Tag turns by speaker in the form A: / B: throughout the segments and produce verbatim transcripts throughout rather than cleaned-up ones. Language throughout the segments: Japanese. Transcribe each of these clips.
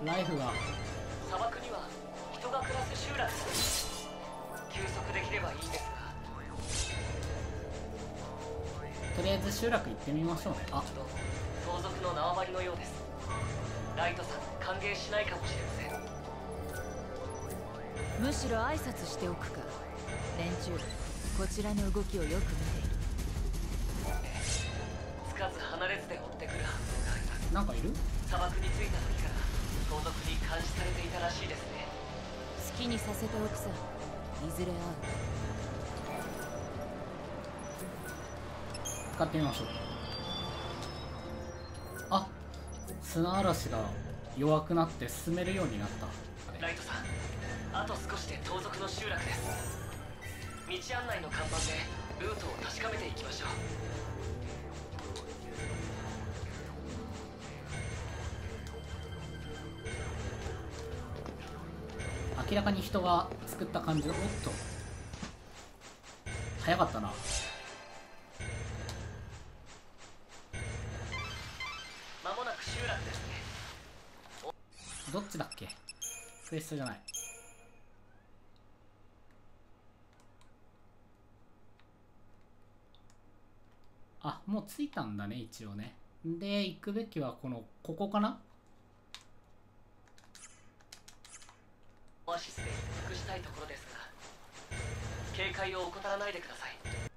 A: ライフが。
B: 砂漠には人が暮らす集落が休息できればいいんですが。
A: とりあえず集落行ってみましょうね。あ、
B: 盗賊の縄張りのようです。ライトさん歓迎しないかもしれません。
C: むしろ挨拶しておくか。連中こちらの動きをよく見ている。
B: つかず離れずで追ってくる反応があります。
A: なんかいる？
B: 砂漠に着いた時から盗賊に監視されていたらしいですね。
C: 好きにさせておくさ。いずれ会う。
A: 使ってみましょう。あ、砂嵐が弱くなって進めるようになった。
B: ライトさん、あと少しで盗賊の集落です。道案内の看板でルートを確かめていきましょう。
A: 明らかに人が作った感じの。おっと早かったな。
B: まもなく集落ですね。
A: どっちだっけ？クエストじゃない。あ、もう着いたんだね一応ね。で行くべきはこのここかな。
B: オアシスで一服したいところですが、警戒を怠らないでください。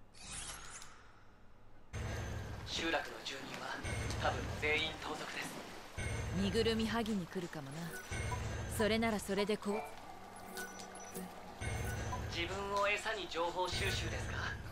B: 集落の住人は多分全員盗賊です。
C: 身ぐるみ剥ぎに来るかもな。それならそれでこう。
B: 自分を餌に情報収集ですか。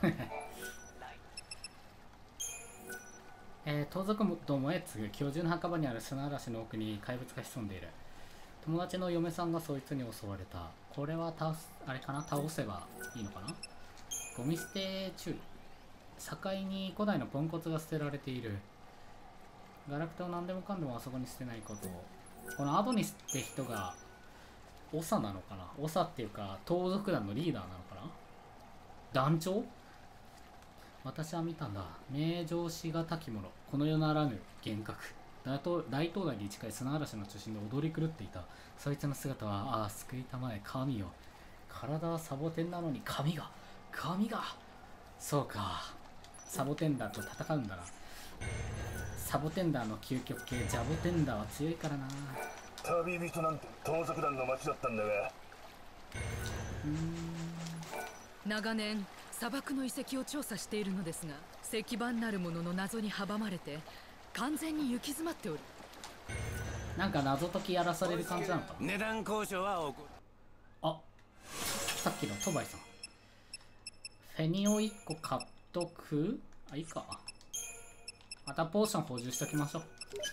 A: えー、盗賊どもへ告ぐ。今日中の墓場にある砂嵐の奥に怪物が潜んでいる。友達の嫁さんがそいつに襲われた。これは倒す、あれかな、倒せばいいのかな。ゴミ捨て注意。境に古代のポンコツが捨てられている。ガラクタを何でもかんでもあそこに捨てないこと。このアドニスって人が長なのかな。長っていうか盗賊団のリーダーなのかな。団長。私は見たんだ。名状しがたき者。この世ならぬ幻覚。大東大灯台に近い砂嵐の中心で踊り狂っていた。そいつの姿は、ああ、救いたまえ、神よ。体はサボテンなのに神が、神が。そうか。サボテンダーと戦うんだな。サボテンダーの究極系、ジャボテンダーは強いからな。
D: 旅人なんて盗賊団の町だったんだが。
A: うーん。
E: 長年砂漠の遺跡を調査しているのですが、石板なるものの謎に阻まれて完全に行き詰まっておる。
A: なんか謎解きやらされる感じなのかな。
F: 値段交渉は起こる。
A: あ、さっきのトバイさん。フェニをいっこ買っとく。あ、いいか。またポーション補充しときましょう。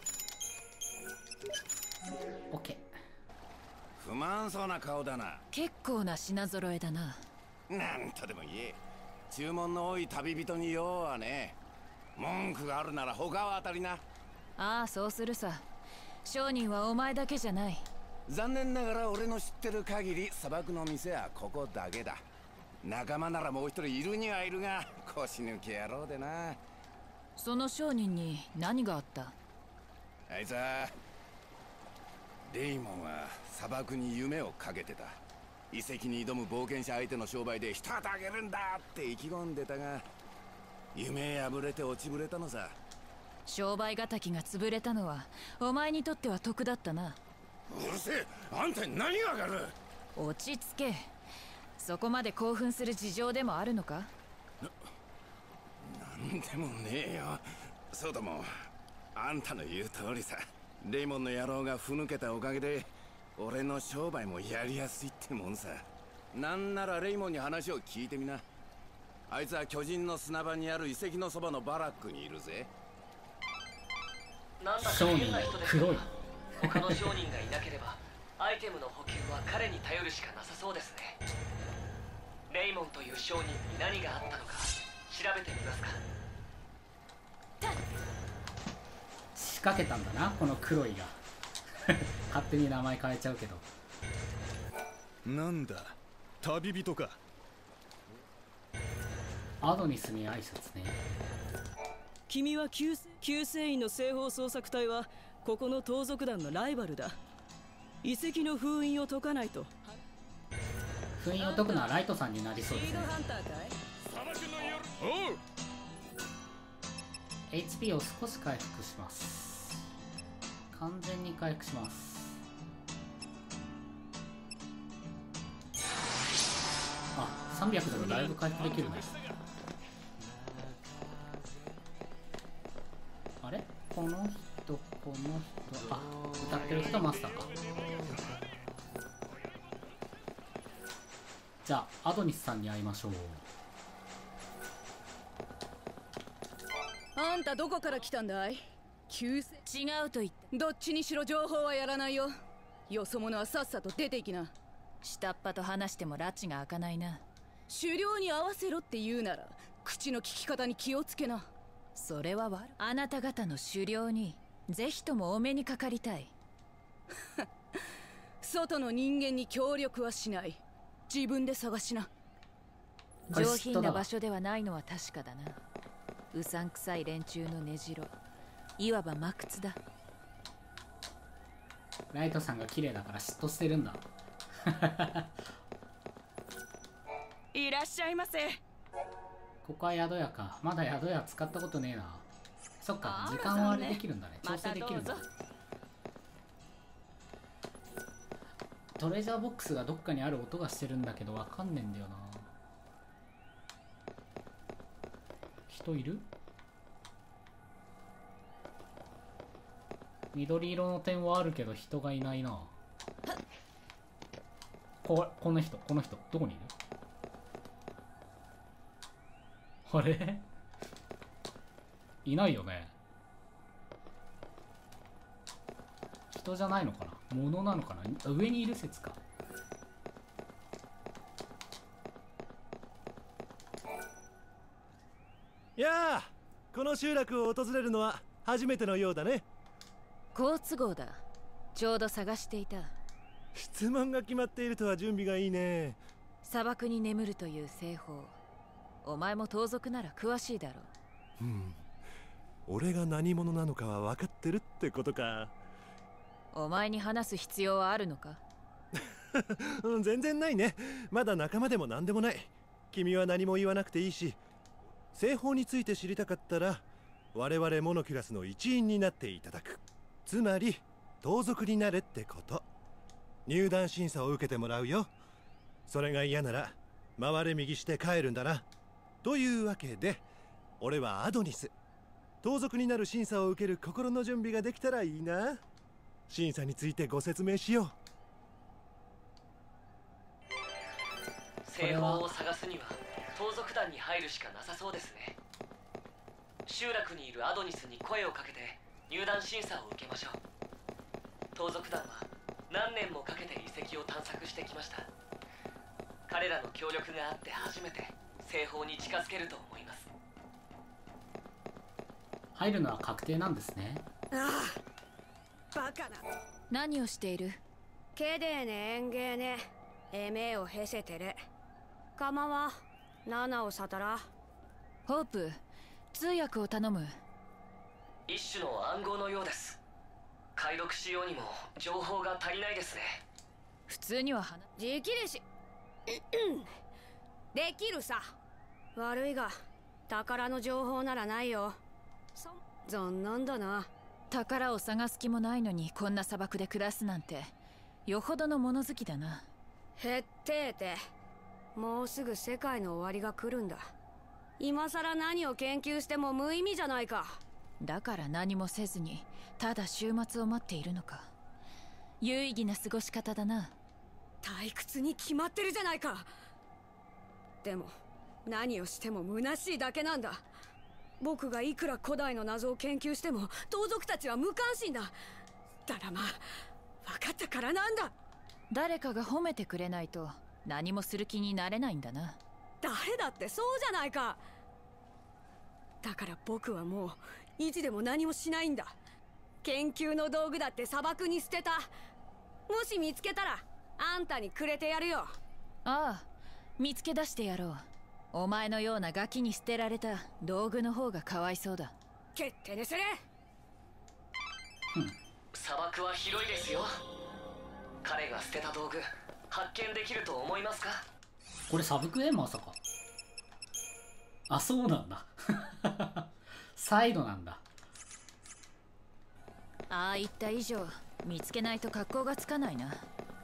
A: オッケ
F: 不満そうな顔だな。
C: 結構な品揃えだな。
F: なんとでも言え。注文の多い旅人に用はね。文句があるなら他は当たりな。
C: ああ、そうするさ。商人はお前だけじゃない。
F: 残念ながら俺の知ってる限り砂漠の店はここだけだ。仲間ならもう一人いるにはいるが腰抜け野郎でな。
C: その商人に何があった？
F: あいつはレイモンは砂漠に夢をかけてた。遺跡に挑む冒険者相手の商売で一旗あげるんだって意気込んでたが、夢破れて落ちぶれたのさ。
C: 商売敵が潰れたのはお前にとっては得だったな。
F: うるせえ、あんたに何がわかる。
C: 落ち着け。そこまで興奮する事情でもあるのか？
F: な、なんでもねえよ。そうともあんたの言う通りさ。レイモンの野郎がふぬけたおかげで俺の商売もやりやすいってもんさ。なんならレイモンに話を聞いてみな。あいつは巨人の砂場にある遺跡のそばのバラックにいるぜ。
B: なんだか変な人ですが、他の商人がいなければアイテムの補給は彼に頼るしかなさそうですね。レイモンという商人に何があったのか調べてみますか。
A: 仕掛けたんだな、この黒いが。勝手に名前変えちゃうけど。
G: なんだ、旅人か。
A: アドニスに挨拶ね。
H: 君は救救世員の西方捜索隊はここの盗賊団のライバルだ。 遺跡の封印を解かないと。
A: 封印を解くのはライトさんになりそうですね。
H: ハンターかい？
G: おう。
A: エイチピー を少し回復します。完全に回復します。あ、さんびゃくでもだいぶ回復できるね。あれ、この人、この人、あ、歌ってる人マスターか。じゃあアドニスさんに会いましょう。
E: あんたどこから来たんだい？旧姓？
C: 違うと言って。
E: どっちにしろ情報はやらないよ。よそ者はさっさと出ていきな。
C: 下っ端と話しても拉致が開かないな。
E: 狩猟に合わせろって言うなら口の利き方に気をつけな。
C: それは悪い。あなた方の狩猟にぜひともお目にかかりたい。
E: 外の人間に協力はしない。自分で探しな。
C: 上品な場所ではないのは確かだな。うさんくさい連中の根城、いわば真靴だ。
A: ライトさんが綺麗だから嫉妬してるんだ。
H: いらっしゃいませ。
A: ここは宿屋か。まだ宿屋使ったことねえな。そっか、時間はあれできるんだね。調整できるんだ。トレジャーボックスがどっかにある音がしてるんだけどわかんねえんだよな。人いる？緑色の点はあるけど人がいないな。ここの人、この人どこにいる？あれいないよね。人じゃないのかな、物なのかな。上にいる説か。
I: やあ、この集落を訪れるのは初めてのようだね。
C: 好都合だ。ちょうど探していた。
I: 質問が決まっているとは準備がいいね。
C: 砂漠に眠るという製法、お前も盗賊なら詳しいだろ
I: う。うん、俺が何者なのかは分かってるってことか。
C: お前に話す必要はあるのか？
I: 全然ないね。まだ仲間でも何でもない。君は何も言わなくていいし、製法について知りたかったら我々モノキュラスの一員になっていただく。つまり盗賊になれってこと。入団審査を受けてもらうよ。それが嫌なら回れ右して帰るんだな。というわけで俺はアドニス。盗賊になる審査を受ける心の準備ができたらいいな。審査についてご説明しよう。
B: 製法を探すには盗賊団に入るしかなさそうですね。集落にいるアドニスに声をかけて入団審査を受けましょう。盗賊団は何年もかけて遺跡を探索してきました。彼らの協力があって初めて製法に近づけると思います。
A: 入るのは確定なんですね。
J: ああ、バカな。
C: 何をしている？
J: けでえねえんげえねえめをへせてる。かまわナナをさたら。
C: ホープ、通訳を頼む。
B: 一種の暗号のようです。解読しようにも情報が足りないですね。
C: 普通には話
J: できるしできるさ。悪いが宝の情報ならないよ。そ残念だな。
C: 宝を探す気もないのにこんな砂漠で暮らすなんてよほどの物好きだな。
J: へってえて、もうすぐ世界の終わりが来るんだ。今さら何を研究しても無意味じゃないか。
C: だから何もせずにただ終末を待っているのか。有意義な過ごし方だな。
J: 退屈に決まってるじゃないか。でも何をしても虚しいだけなんだ。僕がいくら古代の謎を研究しても盗賊たちは無関心だ。だらまあ分かったからなんだ。
C: 誰かが褒めてくれないと何もする気になれないんだな。
J: 誰だってそうじゃないか。だから僕はもう意地でも何もしないんだ。研究の道具だって砂漠に捨てた。もし見つけたらあんたにくれてやるよ。
C: ああ、見つけ出してやろう。お前のようなガキに捨てられた道具の方がかわいそうだ。
J: 決定ですね。
B: 砂漠は広いですよ。 が捨てた道具発見できると思いますか？
A: これサブクエまさか。あ、そうなんだ。サイドなんだ。
C: ああ言った以上見つけないと格好がつかないな。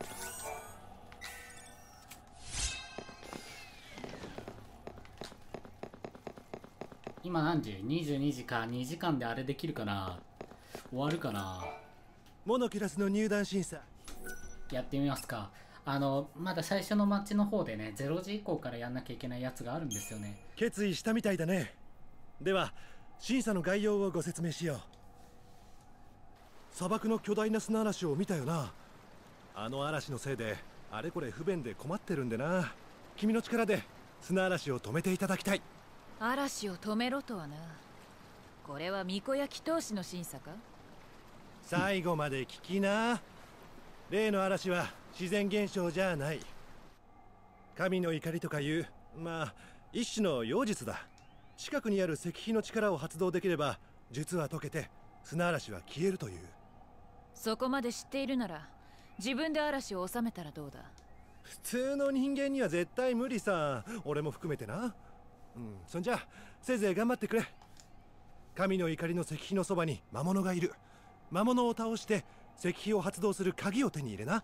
A: 今何時 ?にじゅうにじか。にじかんであれできるかな。終わるかな。
I: モノキュラスの入団審査
A: やってみますか。あのまだ最初のマッチの方でね、ゼロじ以降からやんなきゃいけないやつがあるんですよね。
I: 決意したみたいだね。では審査の概要をご説明しよう。砂漠の巨大な砂嵐を見たよな。あの嵐のせいであれこれ不便で困ってるんでな。君の力で砂嵐を止めていただきたい。
C: 嵐を止めろとはな。これは巫女焼き闘士の審査か？
I: 最後まで聞きな。例の嵐は自然現象じゃない。神の怒りとかいう、まあ一種の妖術だ。近くにある石碑の力を発動できれば術は解けて砂嵐は消えるという。
C: そこまで知っているなら自分で嵐を収めたらどうだ？
I: 普通の人間には絶対無理さ。俺も含めてな。うん、そんじゃせいぜい頑張ってくれ。神の怒りの石碑のそばに魔物がいる。魔物を倒して石碑を発動する鍵を手に入れな。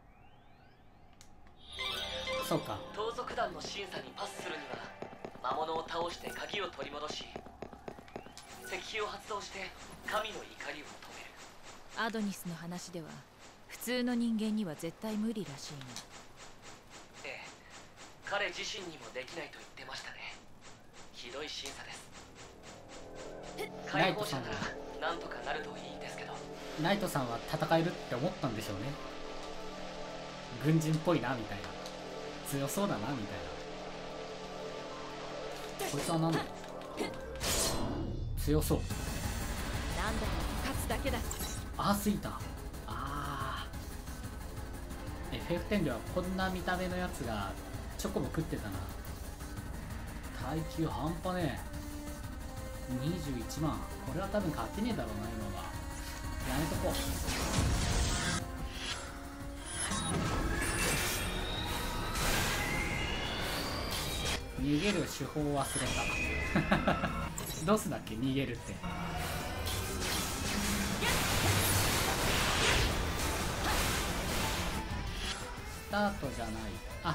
A: そうか。
B: 盗賊団の審査にパスするには魔物を倒して鍵を取り戻し、石碑を発動して神の怒りを止める。
C: アドニスの話では普通の人間には絶対無理らしいな。
B: ええ、彼自身にもできないと言ってましたね。ひどい審査です。解放者ならなんとかなるといいんですけど。
A: ナイトさんは戦えるって思ったんでしょうね。軍人っぽいなみたいな、強そうだなみたいな。こいつは何だ。強そう。
C: なんだ勝つだけだ。
A: アースイーター。あー エフエフテン ではこんな見た目のやつがチョコも食ってたな。耐久半端ねえ。にじゅういちまん。これは多分勝てねえだろうな今は。やめとこう。逃げる手法を忘れた。どうすんだっけ逃げるって。スタートじゃない。あ、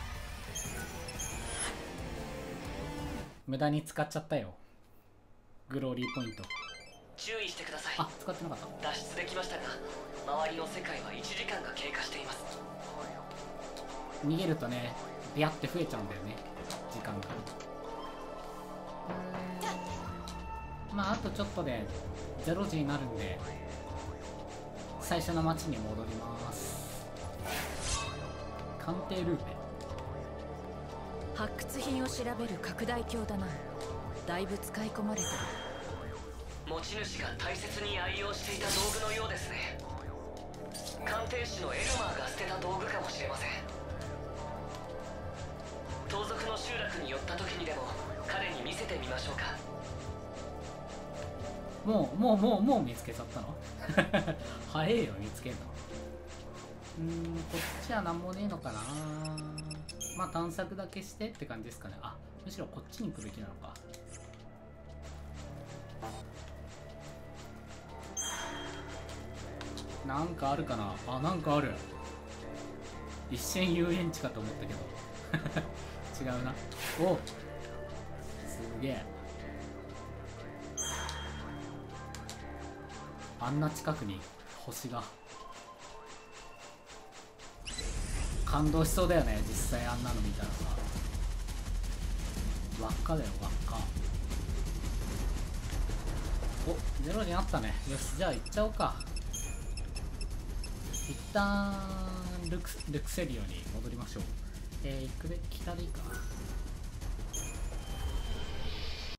A: 無駄に使っちゃったよ、グローリーポイント。
B: 注意してください。
A: あ、使ってなかった。
B: 脱出できましたが周りの世界はいちじかんが経過しています。
A: 逃げるとね、ビャって増えちゃうんだよね、時間が。まああとちょっとでゼロじになるんで最初の街に戻ります。鑑定ルーペ。
C: 発掘品を調べる拡大鏡だな。だいぶ使い込まれてる。
B: 持ち主が大切に愛用していた道具のようですね。鑑定士のエルマーが捨てた道具かもしれません。盗賊の集落に寄った時にでも彼に見せてみましょうか。
A: もうもうもうもう見つけちゃったの。早えよ見つけるの。うーん、こっちは何もねえのかな。まあ探索だけしてって感じですかね。あ、むしろこっちに行くべきなのか。なんかあるかな。あ、なんかある。一瞬遊園地かと思ったけど違うな。お、すげえ。あんな近くに星が。感動しそうだよね、実際あんなの見たらさ。輪っかだよ、輪っか。お、ゼロになったね。よし、じゃあ行っちゃおうか。一旦ルクルクセリオに戻りましょう。えー、行くべ北でいいかな。